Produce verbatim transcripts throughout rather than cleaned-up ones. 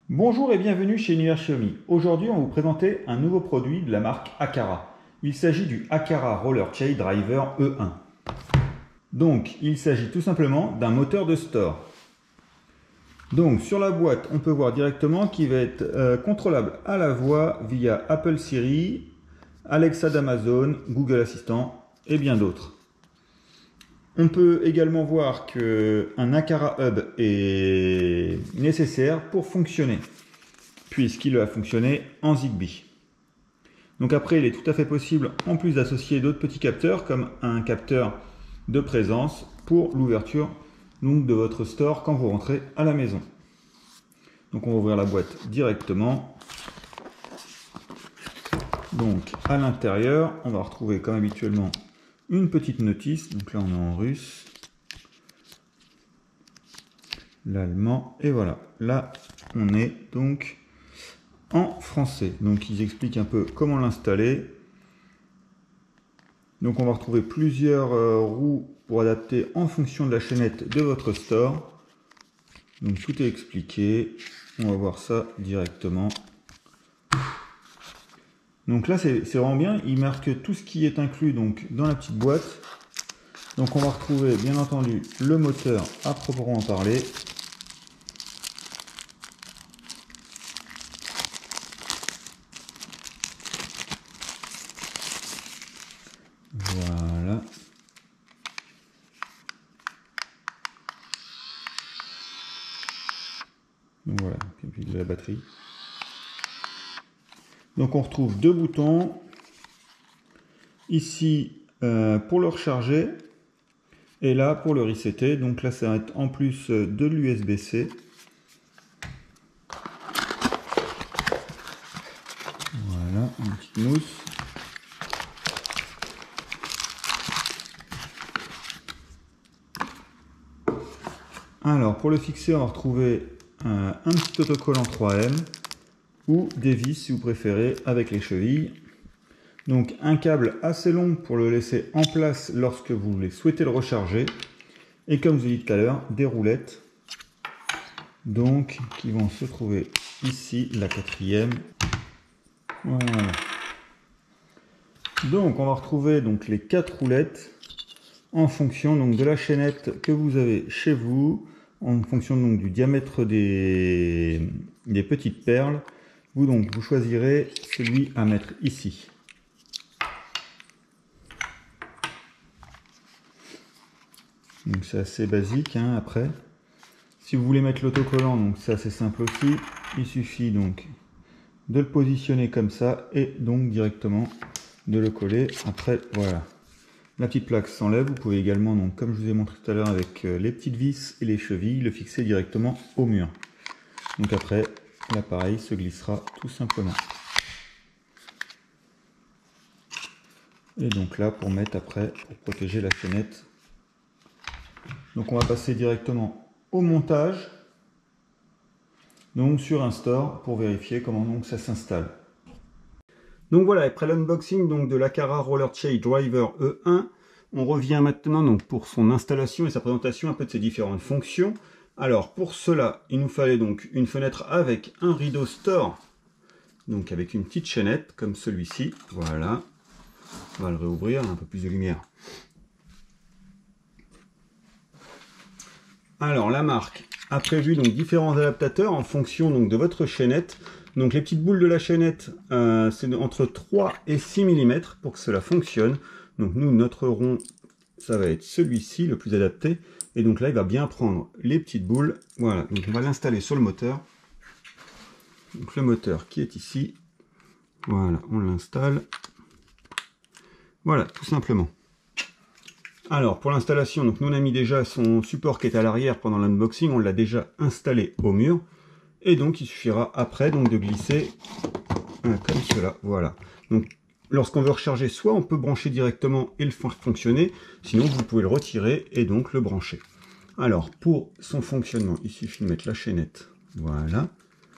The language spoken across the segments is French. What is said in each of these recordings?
Bonjour et bienvenue chez Univers Xiaomi. Aujourd'hui, on va vous présenter un nouveau produit de la marque Aqara. Il s'agit du Aqara Roller Chain Driver E un. Donc, il s'agit tout simplement d'un moteur de store. Donc, sur la boîte, on peut voir directement qu'il va être euh, contrôlable à la voix via Apple Siri, Alexa d'Amazon, Google Assistant et bien d'autres. On peut également voir qu'un Aqara Hub est nécessaire pour fonctionner, puisqu'il va fonctionner en Zigbee. Donc après, il est tout à fait possible, en plus d'associer d'autres petits capteurs, comme un capteur de présence pour l'ouverture de votre store quand vous rentrez à la maison. Donc on va ouvrir la boîte directement. Donc à l'intérieur, on va retrouver comme habituellement une petite notice. Donc là on est en russe, l'allemand, et voilà. Là on est donc en français. Donc ils expliquent un peu comment l'installer. Donc on va retrouver plusieurs euh, roues pour adapter en fonction de la chaînette de votre store. Donc tout est expliqué. On va voir ça directement. Donc là c'est vraiment bien. Il marque tout ce qui est inclus donc dans la petite boîte. Donc on va retrouver bien entendu le moteur à proprement parler. Voilà. Donc voilà, puis de la batterie. Donc on retrouve deux boutons. Ici euh, pour le recharger et là pour le resetter. Donc là ça va être en plus de l'U S B C. Voilà, une petite mousse. Alors pour le fixer, on va retrouver un, un petit autocollant trois M ou des vis si vous préférez avec les chevilles. Donc un câble assez long pour le laisser en place lorsque vous voulez souhaiter le recharger. Et comme je vous ai dit tout à l'heure, des roulettes donc qui vont se trouver ici, la quatrième. Voilà. Donc on va retrouver donc les quatre roulettes en fonction donc de la chaînette que vous avez chez vous, en fonction donc du diamètre des, des petites perles. Vous donc vous choisirez celui à mettre ici. Donc c'est assez basique hein, après. Si vous voulez mettre l'autocollant, donc c'est assez simple aussi. Il suffit donc de le positionner comme ça et donc directement de le coller. Après voilà. La petite plaque s'enlève. Vous pouvez également, donc, comme je vous ai montré tout à l'heure avec les petites vis et les chevilles, le fixer directement au mur. Donc après, l'appareil se glissera tout simplement. Et donc là, pour mettre après, pour protéger la chaînette. Donc on va passer directement au montage. Donc sur un store pour vérifier comment donc ça s'installe. Donc voilà, après l'unboxing donc de l'Aqara Roller Chain Driver E un, on revient maintenant donc pour son installation et sa présentation un peu de ses différentes fonctions. Alors pour cela, il nous fallait donc une fenêtre avec un rideau store, donc avec une petite chaînette comme celui-ci. Voilà, on va le réouvrir, un peu plus de lumière. Alors la marque a prévu donc différents adaptateurs en fonction donc de votre chaînette. Donc les petites boules de la chaînette, euh, c'est entre trois et six millimètres pour que cela fonctionne. Donc nous, notre rond, ça va être celui-ci, le plus adapté. Et donc là, il va bien prendre les petites boules. Voilà, donc on va l'installer sur le moteur. Donc le moteur qui est ici. Voilà, on l'installe. Voilà, tout simplement. Alors pour l'installation, donc nous on a mis déjà son support qui est à l'arrière pendant l'unboxing. On l'a déjà installé au mur. Et donc il suffira après donc de glisser hein, comme cela, voilà. Donc lorsqu'on veut recharger, soit on peut brancher directement et le faire fonctionner, sinon vous pouvez le retirer et donc le brancher. Alors pour son fonctionnement, il suffit de mettre la chaînette, voilà,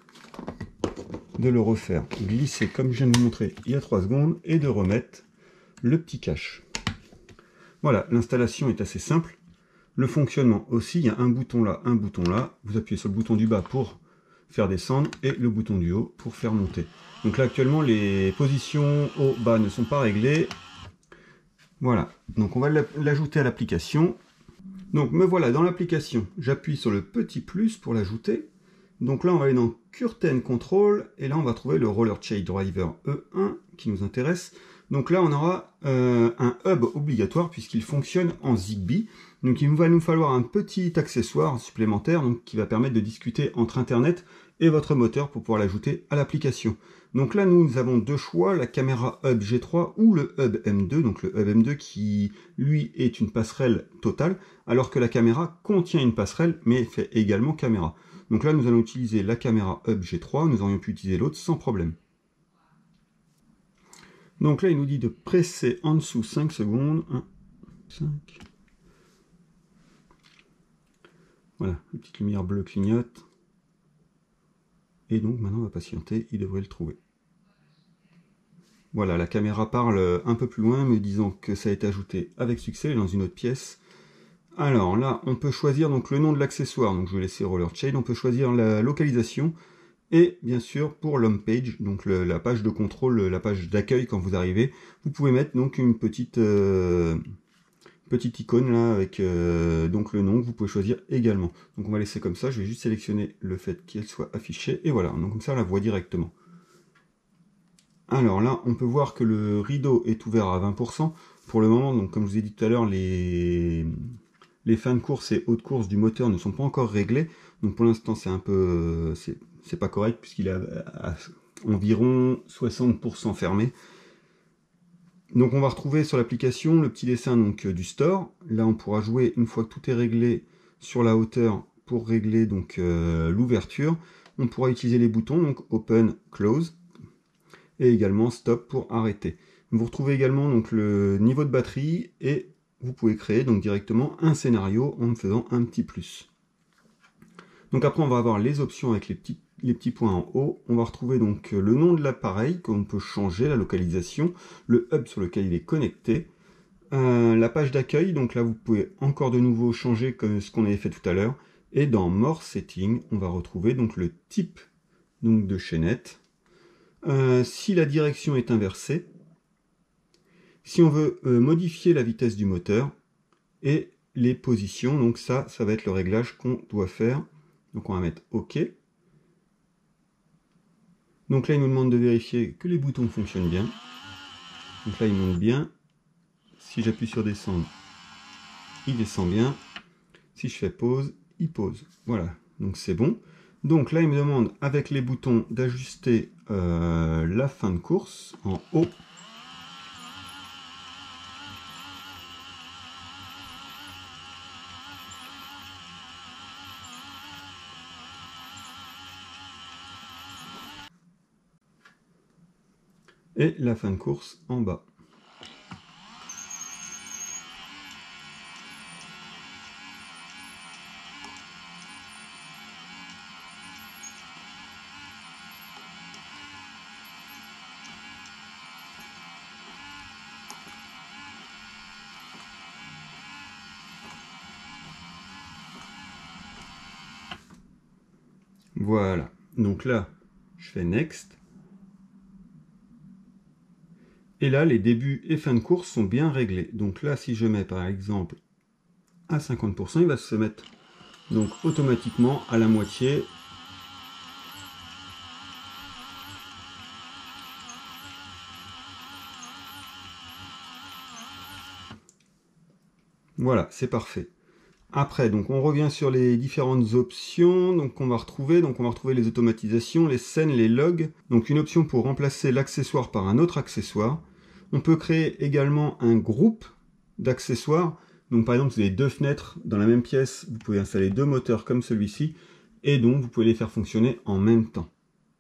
de le refaire glisser comme je viens de vous montrer il y a trois secondes et de remettre le petit cache. Voilà, l'installation est assez simple. Le fonctionnement aussi, il y a un bouton là, un bouton là. Vous appuyez sur le bouton du bas pour faire descendre et le bouton du haut pour faire monter. Donc là actuellement les positions haut bas ne sont pas réglées. Voilà, donc on va l'ajouter à l'application. Donc me voilà dans l'application, j'appuie sur le petit plus pour l'ajouter. Donc là on va aller dans Curtain Control et là on va trouver le Roller Chain Driver E un qui nous intéresse. Donc là on aura euh, un hub obligatoire puisqu'il fonctionne en Zigbee. Donc il va nous falloir un petit accessoire supplémentaire donc, qui va permettre de discuter entre Internet et votre moteur pour pouvoir l'ajouter à l'application. Donc là nous avons deux choix, la caméra hub G trois ou le hub M deux. Donc le hub M deux qui lui est une passerelle totale alors que la caméra contient une passerelle mais fait également caméra. Donc là nous allons utiliser la caméra hub G trois, nous aurions pu utiliser l'autre sans problème. Donc là, il nous dit de presser en dessous cinq secondes. un, cinq. Voilà, la petite lumière bleue clignote. Et donc maintenant, on va patienter, il devrait le trouver. Voilà, la caméra parle un peu plus loin, me disant que ça a été ajouté avec succès dans une autre pièce. Alors là, on peut choisir donc le nom de l'accessoire. Donc je vais laisser Roller Chain. On peut choisir la localisation. Et bien sûr, pour l'home page, donc le, la page de contrôle, la page d'accueil quand vous arrivez, vous pouvez mettre donc une petite, euh, petite icône là avec euh, donc le nom que vous pouvez choisir également. Donc on va laisser comme ça, je vais juste sélectionner le fait qu'elle soit affichée, et voilà, donc comme ça on la voit directement. Alors là, on peut voir que le rideau est ouvert à vingt pour cent. Pour le moment, donc comme je vous ai dit tout à l'heure, les, les fins de course et hautes courses du moteur ne sont pas encore réglées. Donc pour l'instant, c'est un peu... c'est pas correct puisqu'il est à, à environ soixante pour cent fermé. Donc on va retrouver sur l'application le petit dessin donc du store. Là on pourra jouer une fois que tout est réglé sur la hauteur pour régler donc euh, l'ouverture. On pourra utiliser les boutons donc open, close et également stop pour arrêter. Vous retrouvez également donc le niveau de batterie et vous pouvez créer donc directement un scénario en faisant un petit plus. Donc après on va avoir les options avec les petits, les petits points en haut. On va retrouver donc le nom de l'appareil qu'on peut changer, la localisation, le hub sur lequel il est connecté, euh, la page d'accueil. Donc là vous pouvez encore de nouveau changer comme ce qu'on avait fait tout à l'heure. Et dans More Setting, on va retrouver donc le type donc, de chaînette. Euh, si la direction est inversée, si on veut euh, modifier la vitesse du moteur et les positions, donc ça, ça va être le réglage qu'on doit faire. Donc on va mettre OK. Donc là, il nous demande de vérifier que les boutons fonctionnent bien. Donc là, il monte bien. Si j'appuie sur descendre, il descend bien. Si je fais pause, il pose. Voilà, donc c'est bon. Donc là, il me demande avec les boutons d'ajuster euh, la fin de course en haut. Et la fin de course en bas. Voilà, donc là, je fais Next. Et là, les débuts et fins de course sont bien réglés. Donc là, si je mets par exemple à cinquante pour cent, il va se mettre donc automatiquement à la moitié. Voilà, c'est parfait. Après, donc on revient sur les différentes options donc qu'on va retrouver. Donc on va retrouver les automatisations, les scènes, les logs. Donc une option pour remplacer l'accessoire par un autre accessoire. On peut créer également un groupe d'accessoires. Donc par exemple, vous avez deux fenêtres dans la même pièce, vous pouvez installer deux moteurs comme celui-ci, et donc vous pouvez les faire fonctionner en même temps.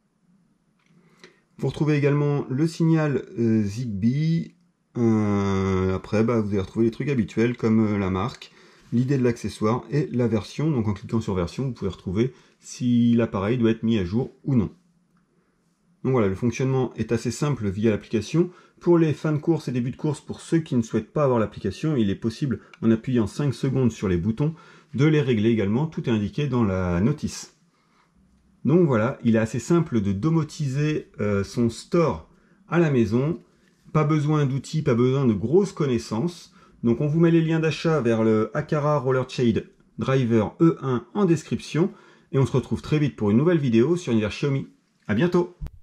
Vous retrouvez également le signal euh, Zigbee. Euh, après, bah, vous allez retrouver les trucs habituels comme euh, la marque, l'idée de l'accessoire et la version. Donc en cliquant sur version, vous pouvez retrouver si l'appareil doit être mis à jour ou non. Donc voilà, le fonctionnement est assez simple via l'application. Pour les fins de course et débuts de course, pour ceux qui ne souhaitent pas avoir l'application, il est possible, en appuyant cinq secondes sur les boutons, de les régler également. Tout est indiqué dans la notice. Donc voilà, il est assez simple de domotiser euh, son store à la maison. Pas besoin d'outils, pas besoin de grosses connaissances. Donc on vous met les liens d'achat vers le Aqara Roller Shade Driver E un en description. Et on se retrouve très vite pour une nouvelle vidéo sur Univers Xiaomi. À bientôt!